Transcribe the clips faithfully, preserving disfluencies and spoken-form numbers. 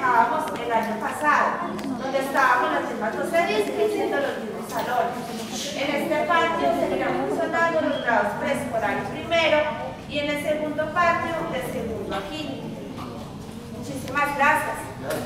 dejábamos el año pasado, donde estábamos las mismas docentes y siguen siendo los mismos salones. En este patio seguirán funcionando los grados preescolar y primero, y en el segundo patio de segundo a quinto. Muchísimas gracias.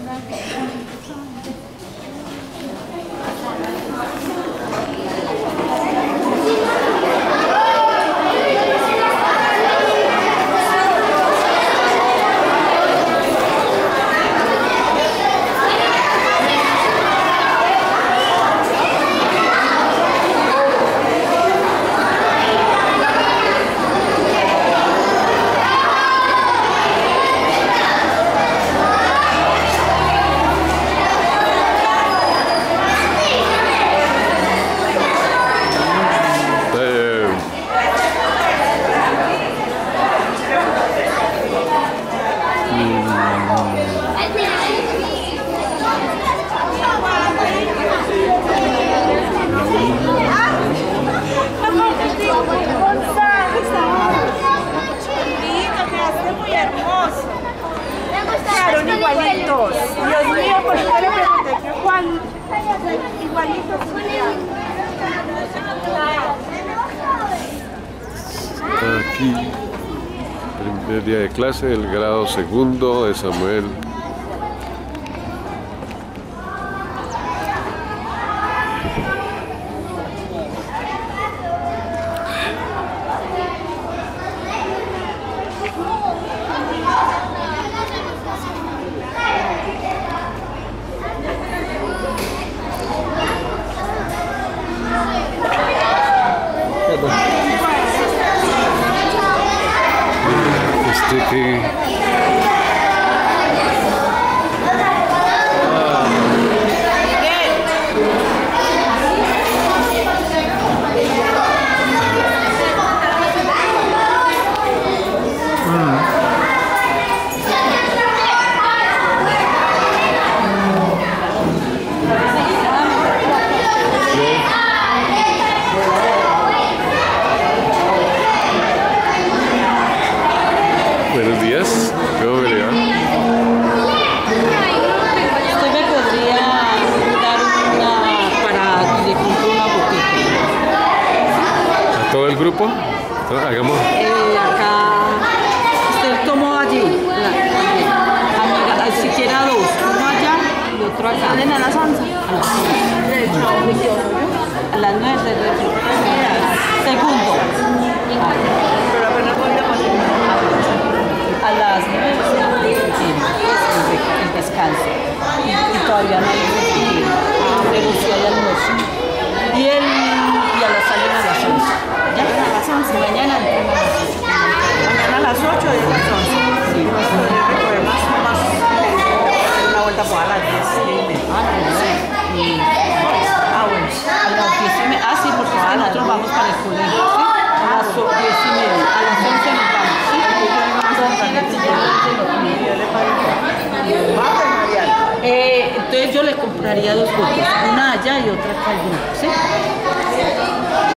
Igualitos. Dios mío, ¿por qué le pregunté que cuál? Igualitos. Aquí, primer día de clase del grado segundo de Samuel. Este que buenos días, ¿cómo me le va? ¿Usted me podría dar una para le compro una boquita? ¿A todo el grupo? ¿No? Hagamos. Eh, acá, usted tomó allí, la, amiga, si quiera dos, uno allá y otro acá. ¿Salen a las once? A las once. A las nueve, segundo. A las nueve el descanso y todavía no hay refrigerio, pero sí hay almuerzo y, el, y a las salen a las once. ¿Ya? A las once, mañana entran a las ocho. Mañana a las ocho y a las once. Sí, más más una vuelta por a las diez y media. Ah, no, sí. Y, Ah, bueno. a las diez y media. Ah, sí, porque es que nosotros vamos para el colegio, ¿sí? A las diez y media, a las once nos vamos, ¿sí? Eh, entonces yo le compraría dos botes, una allá y otra acá al grupo, ¿sí?